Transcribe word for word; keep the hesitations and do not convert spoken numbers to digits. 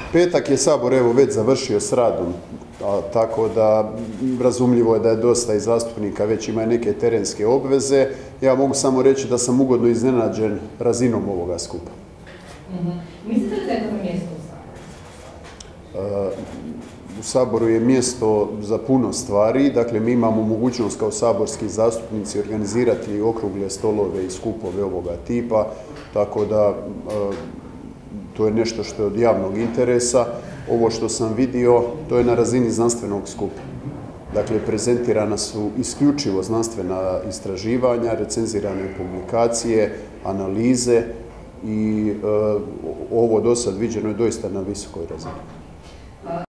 Petak je Sabor evo već završio s radom, a, tako da razumljivo je da je dosta i zastupnika već ima neke terenske obveze. Ja mogu samo reći da sam ugodno iznenađen razinom ovoga skupa. Mm-hmm. Mislite li da je to mjesto u Saboru? U Saboru je mjesto za puno stvari, dakle mi imamo mogućnost kao saborski zastupnici organizirati okrugle stolove i skupove ovoga tipa, tako da to je nešto što je od javnog interesa. Ovo što sam vidio, to je na razini znanstvenog skupa. Dakle, prezentirana su isključivo znanstvena istraživanja, recenzirane publikacije, analize i ovo do sad viđeno je doista na visokoj razini.